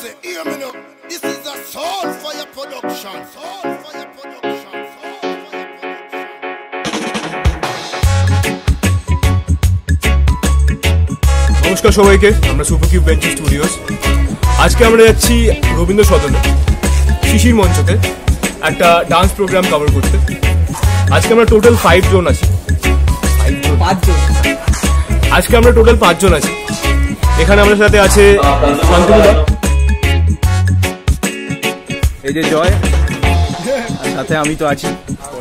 say, hear me now. This is a Soulfire production. Soulfire production. নমস্কার সবাইকে, আমরা super cube venture studios. আজকে আমরা যাচ্ছি রবীন্দ্র সদনে শিশির মঞ্চতে একটা ডান্স প্রোগ্রাম কভার করতে। আজকে আমরা টোটাল 5 জন আছি। আজকে আমরা টোটাল 5 জন আছি। এখানে আমাদের সাথে আছে শান্তনুদা, এই যে জয়, আর সাথে আমি তো আছি।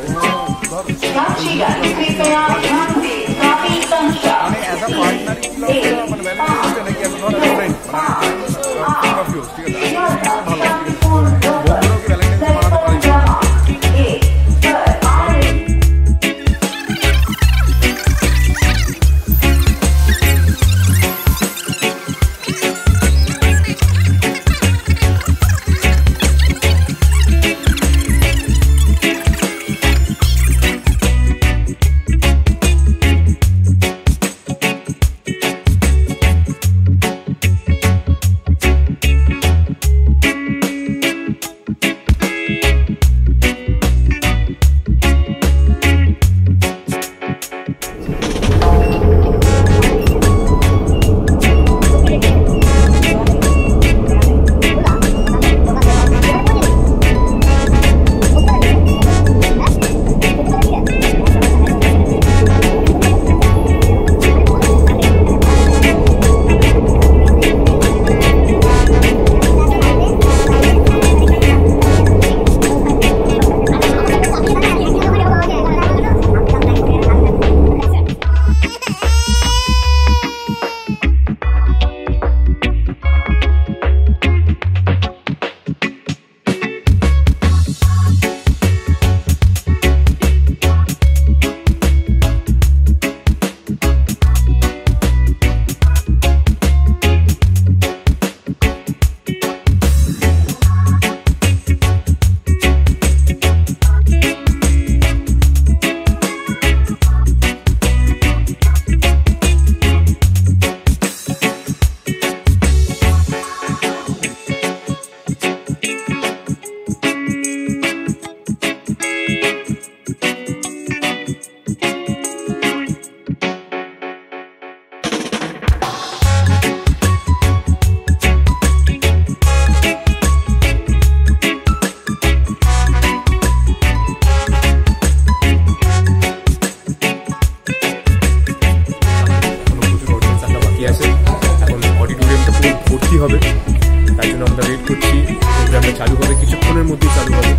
হবে তাই জন্য আমরা ওয়েট করছি। প্রোগ্রামটা চালু হবে, কিছুক্ষণের মধ্যেই চালু হবে।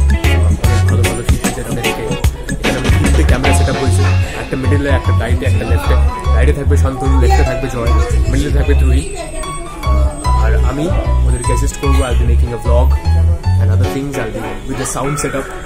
অনেক ভালো ভালো শিল্পীদের অনেকে এখানে আমরা 3টে ক্যামেরা সেট আপ করেছি, একটা মিডিলে, একটা রাইটে, একটা লেফটে। রাইটে থাকবে শান্তনু, লেফটে থাকবে জয়, মিডিলে থাকবে ধ্রুই, আর আমি ওদেরকে অ্যাসিস্ট করবো। I be making a blog and other things. I be with the sound set up.